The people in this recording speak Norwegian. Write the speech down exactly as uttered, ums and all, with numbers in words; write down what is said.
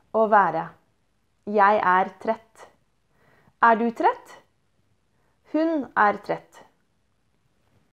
å være. Jeg er trett. Er du trett? Hun er trett.